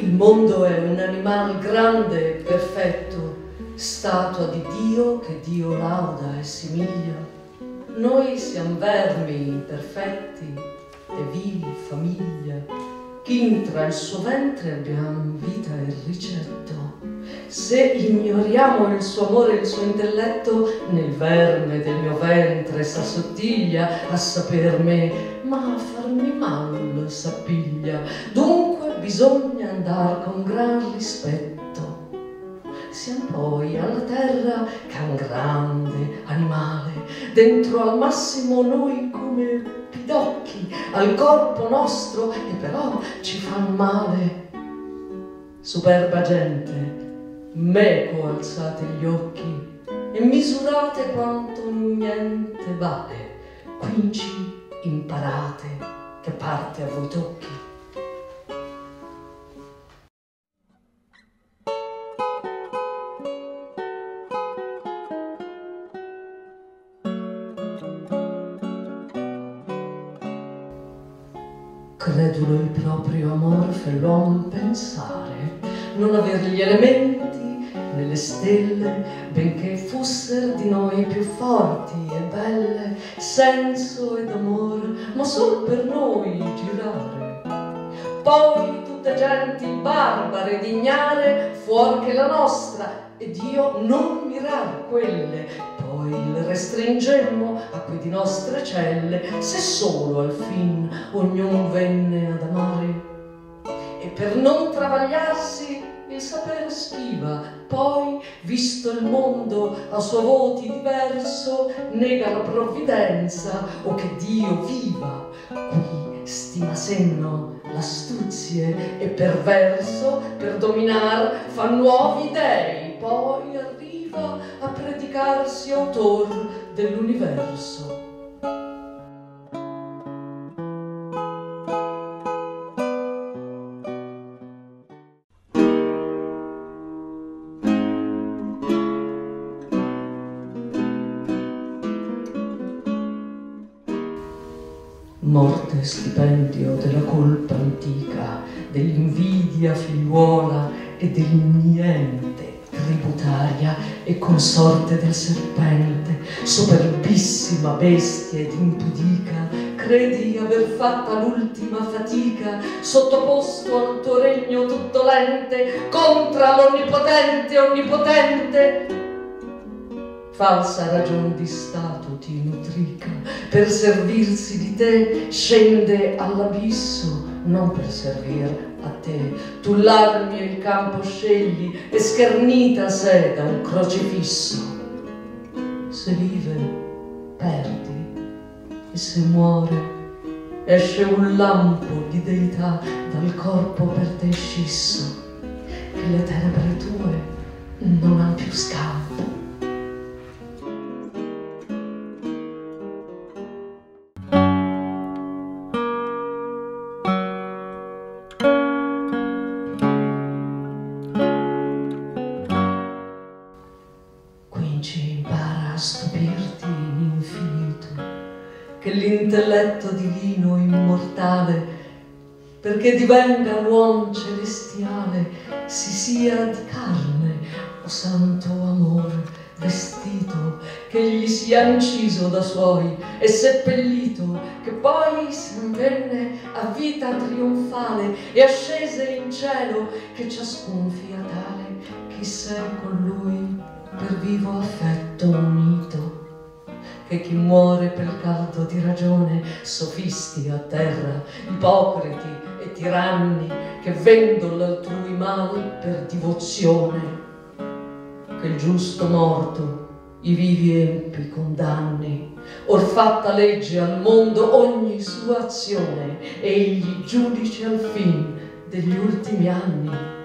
Il mondo è un animal grande e perfetto, statua di Dio che Dio lauda e simiglia. Noi siamo vermi imperfetti e vivi famiglia. Chi intra il suo ventre abbiamo vita e ricetto. Se ignoriamo il suo amore e il suo intelletto, nel verme del mio ventre s'assottiglia a saper me, ma a farmi mal s'appiglia. Dunque bisogna andar con gran rispetto. Siamo poi alla terra che è un grande animale, dentro al massimo noi come pidocchi, al corpo nostro e però ci fan male. Superba gente, meco alzate gli occhi e misurate quanto niente vale, quinci imparate che parte a voi tocchi. Credulo il proprio amor fe l'uom pensare, non aver gli elementi nelle stelle, benché fusser di noi più forti e belle, senso ed amor, ma sol per noi girare. Poi tutte genti barbare ed ignare, fuor che la nostra, ed io non mirar quelle, poi le restringemmo a quei di nostre celle, se solo al fin ognun venne ad amare. E per non travagliarsi il sapere schiva, poi, visto il mondo a suo voti diverso, nega la provvidenza o che Dio viva. Qui stima senno l'astuzie e perverso, per dominar fa nuovi dei, poi arriva a predicarsi autor dell'universo. Morte stipendio della colpa antica, dell'invidia figliuola e del niente tributaria e consorte del serpente, superbissima bestia ed impudica, credi aver fatta l'ultima fatica, sottoposto al tuo regno tutto lente, contra l'onnipotente onnipotente. Falsa ragion di stato ti nutrica, per servirsi di te scende all'abisso, non per servir a te. Tu l'armi e il campo scegli, e schernita sé da un crocifisso. Se vive, perdi, e se muore, esce un lampo di deità dal corpo per te scisso, che le tenebre tue non han più scampo. Impara a stupirti in infinito, che l'intelletto divino immortale, perché divenga l'uom celestiale, si sia di carne, o santo amor, vestito, che gli sia inciso da suoi e seppellito, che poi sen venne a vita trionfale e ascese in cielo, che ciascun fia tale, chi sei con lui per vivo affetto unito, che chi muore per caldo di ragione, sofisti a terra, ipocriti e tiranni, che vendon l'altrui mal per divozione, che il giusto morto i vivi empi condanni, or fatta legge al mondo ogni sua azione, egli giudice al fin degli ultimi anni.